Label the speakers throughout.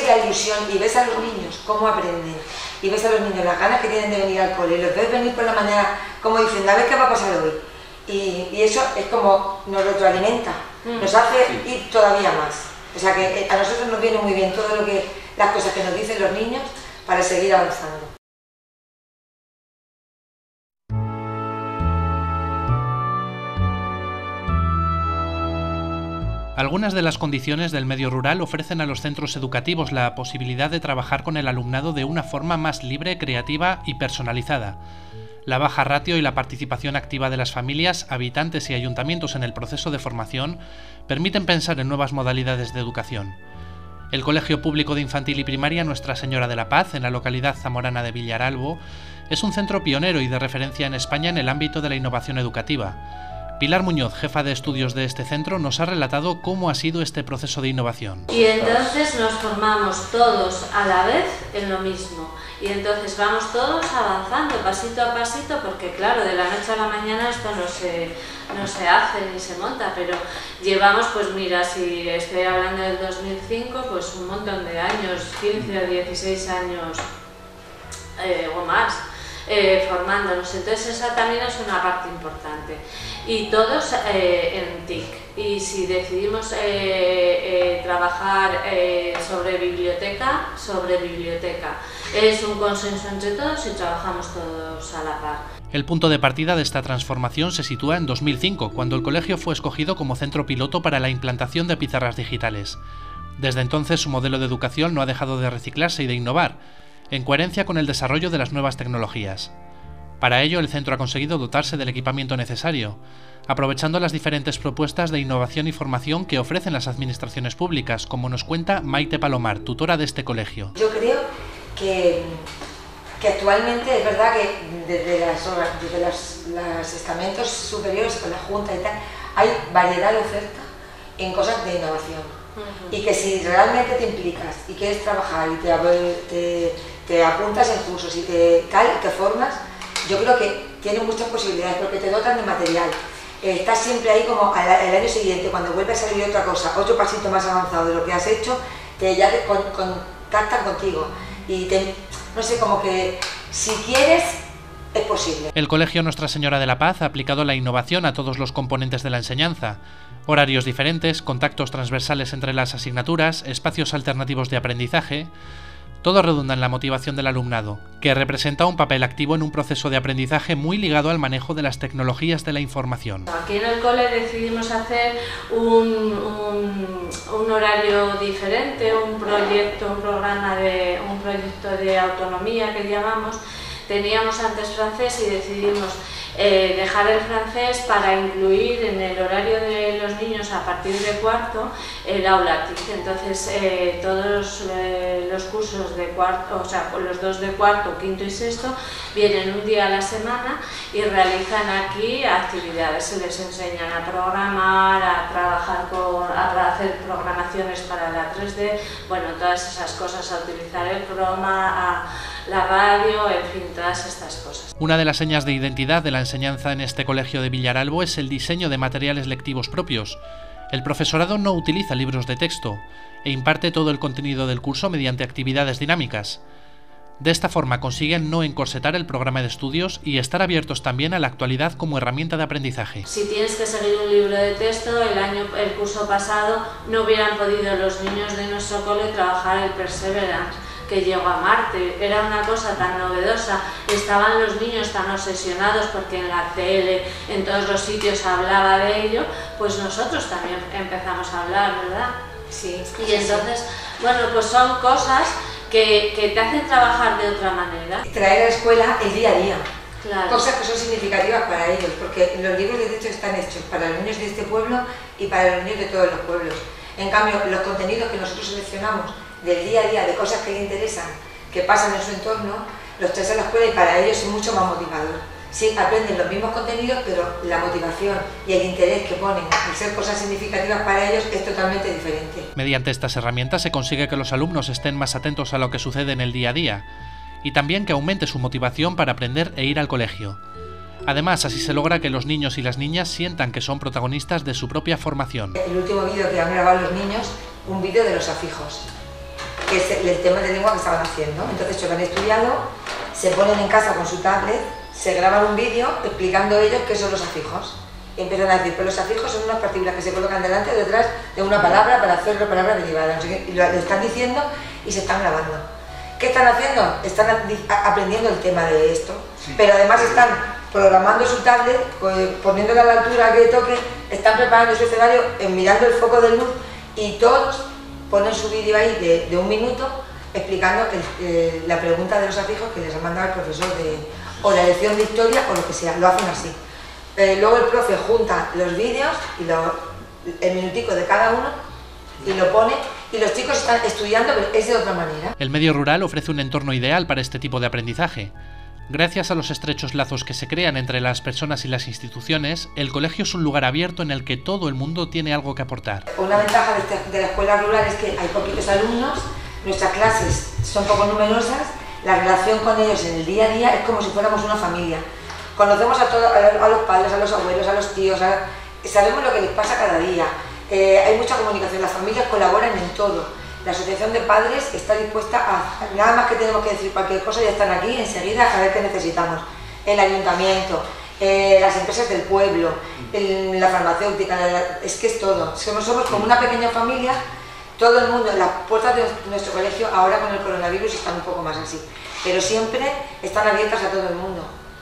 Speaker 1: la ilusión y ves a los niños cómo aprenden, y ves a los niños las ganas que tienen de venir al cole, y los ves venir por la mañana como diciendo, a ver qué va a pasar hoy. Y eso es como nos retroalimenta, nos hace ir todavía más. O sea que a nosotros nos viene muy bien todo lo que, las cosas que nos dicen los niños para seguir avanzando.
Speaker 2: Algunas de las condiciones del medio rural ofrecen a los centros educativos la posibilidad de trabajar con el alumnado de una forma más libre, creativa y personalizada. La baja ratio y la participación activa de las familias, habitantes y ayuntamientos en el proceso de formación permiten pensar en nuevas modalidades de educación. El Colegio Público de Infantil y Primaria Nuestra Señora de la Paz, en la localidad zamorana de Villaralbo, es un centro pionero y de referencia en España en el ámbito de la innovación educativa. Pilar Muñoz, jefa de estudios de este centro, nos ha relatado cómo ha sido este proceso de innovación.
Speaker 3: Y entonces nos formamos todos a la vez en lo mismo. Y entonces vamos todos avanzando pasito a pasito, porque claro, de la noche a la mañana esto no se hace ni se monta, pero llevamos, pues mira, si estoy hablando del 2005, pues un montón de años, 15 o 16 años o más. Formándonos, entonces esa también es una parte importante y todos en TIC. Y si decidimos trabajar sobre biblioteca, es un consenso entre todos y trabajamos todos a la par.
Speaker 2: El punto de partida de esta transformación se sitúa en 2005, cuando el colegio fue escogido como centro piloto para la implantación de pizarras digitales. Desde entonces su modelo de educación no ha dejado de reciclarse y de innovar, en coherencia con el desarrollo de las nuevas tecnologías. Para ello, el centro ha conseguido dotarse del equipamiento necesario, aprovechando las diferentes propuestas de innovación y formación que ofrecen las administraciones públicas, como nos cuenta Maite Palomar, tutora de este colegio.
Speaker 1: Yo creo que actualmente es verdad que desde los estamentos superiores, con la Junta y tal, hay variedad de oferta en cosas de innovación. Y que si realmente te implicas y quieres trabajar y te apuntas en cursos y te formas, yo creo que tienes muchas posibilidades porque te dotan de material. Estás siempre ahí como el año siguiente, cuando vuelve a salir otra cosa, otro pasito más avanzado de lo que has hecho, ya contactan contigo. Y no sé, como que si quieres, es posible.
Speaker 2: El Colegio Nuestra Señora de la Paz ha aplicado la innovación a todos los componentes de la enseñanza. Horarios diferentes, contactos transversales entre las asignaturas, espacios alternativos de aprendizaje. Todo redunda en la motivación del alumnado, que representa un papel activo en un proceso de aprendizaje muy ligado al manejo de las tecnologías de la información.
Speaker 3: Aquí en el cole decidimos hacer un horario diferente, un proyecto de autonomía que llamamos. Teníamos antes francés y decidimos dejar el francés para incluir en el horario de los niños a partir de cuarto el aula TIC. Entonces todos los cursos de cuarto, o sea, los dos de cuarto, quinto y sexto, vienen un día a la semana y realizan aquí actividades. Se les enseñan a programar, a trabajar a hacer programaciones para la 3D, bueno, todas esas cosas, a utilizar el croma, la radio, en fin, todas estas cosas.
Speaker 2: Una de las señas de identidad de la enseñanza en este colegio de Villaralbo es el diseño de materiales lectivos propios. El profesorado no utiliza libros de texto e imparte todo el contenido del curso mediante actividades dinámicas. De esta forma consiguen no encorsetar el programa de estudios y estar abiertos también a la actualidad como herramienta de aprendizaje.
Speaker 3: Si tienes que seguir un libro de texto, el curso pasado no hubieran podido los niños de nuestro cole trabajar el Perseverance, que llegó a Marte. Era una cosa tan novedosa, estaban los niños tan obsesionados porque en la tele, en todos los sitios hablaba de ello, pues nosotros también empezamos a hablar, ¿verdad?
Speaker 1: Sí.
Speaker 3: Y entonces, bueno, pues son cosas que te hacen trabajar de otra manera.
Speaker 1: Traer a la escuela el día a día.
Speaker 3: Claro.
Speaker 1: Cosas que son significativas para ellos, porque los libros de texto están hechos para los niños de este pueblo y para los niños de todos los pueblos. En cambio, los contenidos que nosotros seleccionamos del día a día, de cosas que les interesan, que pasan en su entorno, los traes a la escuela y para ellos es mucho más motivador. Sí, aprenden los mismos contenidos, pero la motivación y el interés que ponen en ser cosas significativas para ellos es totalmente diferente.
Speaker 2: Mediante estas herramientas se consigue que los alumnos estén más atentos a lo que sucede en el día a día y también que aumente su motivación para aprender e ir al colegio. Además, así se logra que los niños y las niñas sientan que son protagonistas de su propia formación.
Speaker 1: El último vídeo que han grabado los niños, un vídeo de los afijos, que es el tema de lengua que estaban haciendo. Entonces, se lo han estudiado, se ponen en casa con su tablet, se graban un vídeo explicando ellos qué son los afijos. Y empiezan a decir, pero los afijos son unas partículas que se colocan delante o detrás de una palabra para hacer la palabra derivada. No sé qué, y lo están diciendo y se están grabando. ¿Qué están haciendo? Están aprendiendo el tema de esto, sí. Pero además están programando su tablet, poniéndola a la altura que toque, están preparando su escenario, mirando el foco de luz, y todos ponen su vídeo ahí de 1 minuto explicando la pregunta de los afijos que les ha mandado el profesor o la lección de historia o lo que sea. Lo hacen así. Luego el profe junta los vídeos y el minutico de cada uno y lo pone, y los chicos están estudiando, pero es de otra manera.
Speaker 2: El medio rural ofrece un entorno ideal para este tipo de aprendizaje. Gracias a los estrechos lazos que se crean entre las personas y las instituciones, el colegio es un lugar abierto en el que todo el mundo tiene algo que aportar.
Speaker 1: Una ventaja de la escuela rural es que hay poquitos alumnos, nuestras clases son poco numerosas, la relación con ellos en el día a día es como si fuéramos una familia. Conocemos a los padres, a los abuelos, a los tíos, sabemos lo que les pasa cada día. Hay mucha comunicación, las familias colaboran en todo. La asociación de padres está dispuesta a, nada más que tenemos que decir cualquier cosa, ya están aquí enseguida a ver qué necesitamos. El ayuntamiento, las empresas del pueblo, la farmacéutica, es que es todo. Somos como una pequeña familia, todo el mundo. Las puertas de nuestro colegio ahora con el coronavirus están un poco más así, pero siempre están abiertas a todo el mundo.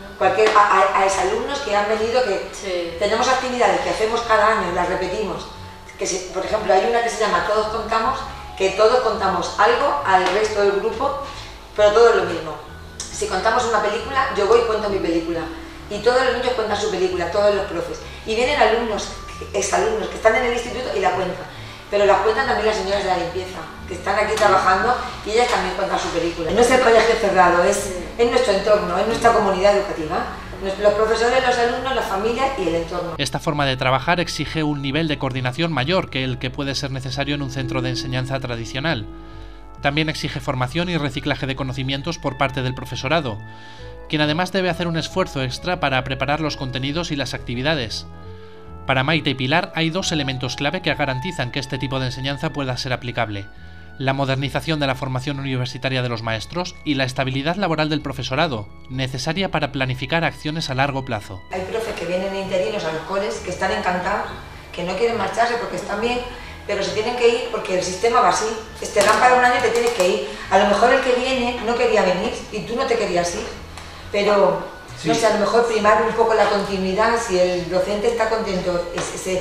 Speaker 1: A exalumnos que han venido, que sí. Tenemos actividades que hacemos cada año, las repetimos. Por ejemplo, hay una que se llama Todos Contamos, que todos contamos algo al resto del grupo, pero todo es lo mismo. Si contamos una película, yo voy y cuento mi película. Y todos los niños cuentan su película, todos los profes. Y vienen exalumnos que están en el instituto y la cuentan. Pero la cuentan también las señoras de la limpieza, que están aquí trabajando, y ellas también cuentan su película. No es el colegio cerrado, es nuestro entorno, es nuestra comunidad educativa. Los profesores, los alumnos, la familia y el entorno.
Speaker 2: Esta forma de trabajar exige un nivel de coordinación mayor que el que puede ser necesario en un centro de enseñanza tradicional. También exige formación y reciclaje de conocimientos por parte del profesorado, quien además debe hacer un esfuerzo extra para preparar los contenidos y las actividades. Para Maite y Pilar hay 2 elementos clave que garantizan que este tipo de enseñanza pueda ser aplicable: la modernización de la formación universitaria de los maestros y la estabilidad laboral del profesorado, necesaria para planificar acciones a largo plazo.
Speaker 1: Hay profes que vienen interinos a los coles que están encantados, que no quieren marcharse porque están bien, pero se tienen que ir porque el sistema va así. Te dan para un año y te tienes que ir. A lo mejor el que viene no quería venir y tú no te querías ir, pero sí. No sé, a lo mejor primar un poco la continuidad. Si el docente está contento,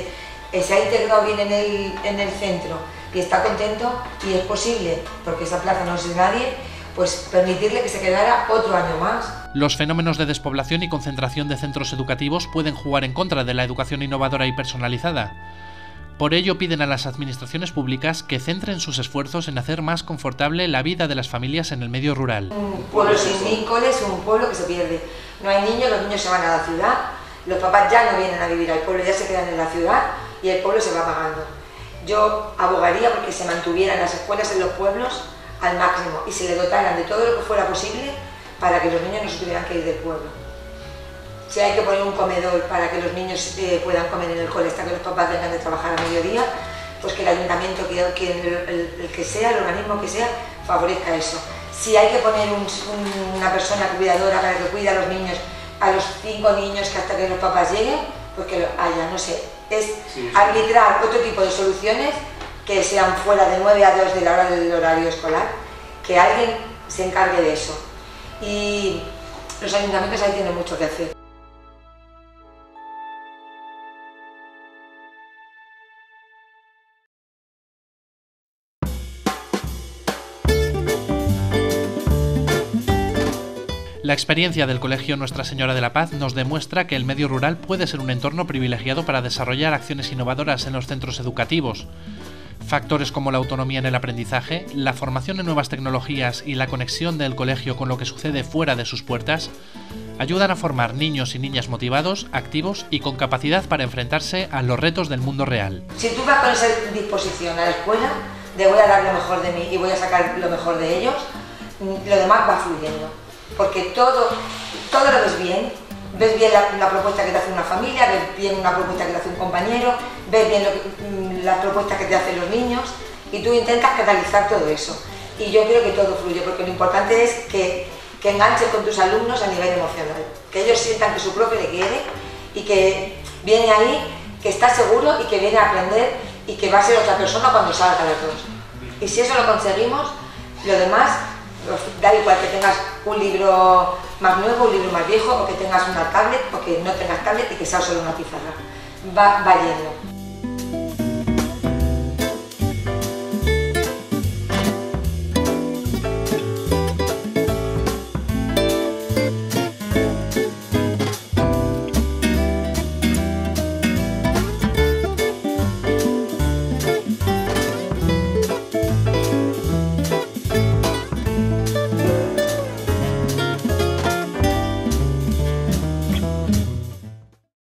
Speaker 1: se ha integrado bien en el centro y está contento, y es posible, porque esa plaza no es de nadie, pues permitirle que se quedara otro año más.
Speaker 2: Los fenómenos de despoblación y concentración de centros educativos pueden jugar en contra de la educación innovadora y personalizada. Por ello piden a las administraciones públicas que centren sus esfuerzos en hacer más confortable la vida de las familias en el medio rural.
Speaker 1: Un pueblo sin cole es un pueblo que se pierde. No hay niños, los niños se van a la ciudad, los papás ya no vienen a vivir al pueblo, ya se quedan en la ciudad y el pueblo se va pagando. Yo abogaría porque se mantuvieran las escuelas en los pueblos al máximo y se le dotaran de todo lo que fuera posible para que los niños no se tuvieran que ir del pueblo. Si hay que poner un comedor para que los niños puedan comer en el cole hasta que los papás vengan de trabajar a mediodía, pues que el ayuntamiento, el que sea, el organismo que sea, favorezca eso. Si hay que poner una persona cuidadora para que cuide a los niños, a los 5 niños que hasta que los papás lleguen, pues que lo haya, no sé. Es arbitrar otro tipo de soluciones que sean fuera de 9 a 2 de la hora del horario escolar, que alguien se encargue de eso. Y los ayuntamientos ahí tienen mucho que hacer.
Speaker 2: La experiencia del Colegio Nuestra Señora de la Paz nos demuestra que el medio rural puede ser un entorno privilegiado para desarrollar acciones innovadoras en los centros educativos. Factores como la autonomía en el aprendizaje, la formación en nuevas tecnologías y la conexión del colegio con lo que sucede fuera de sus puertas ayudan a formar niños y niñas motivados, activos y con capacidad para enfrentarse a los retos del mundo real.
Speaker 1: Si tú vas con esa disposición a la escuela, de voy a dar lo mejor de mí y voy a sacar lo mejor de ellos, lo demás va fluyendo. Porque todo lo ves bien la propuesta que te hace una familia, ves bien una propuesta que te hace un compañero, ves bien las propuestas que te hacen los niños y tú intentas catalizar todo eso. y yo creo que todo fluye, porque lo importante es que enganches con tus alumnos a nivel emocional, que ellos sientan que su profe le quiere y que viene ahí, que está seguro y que viene a aprender y que va a ser otra persona cuando salga de todos. Y si eso lo conseguimos, lo demás, da igual que tengas un libro más nuevo, un libro más viejo, o que tengas una tablet, o que no tengas tablet y que sea solo una pizarra. Va yendo.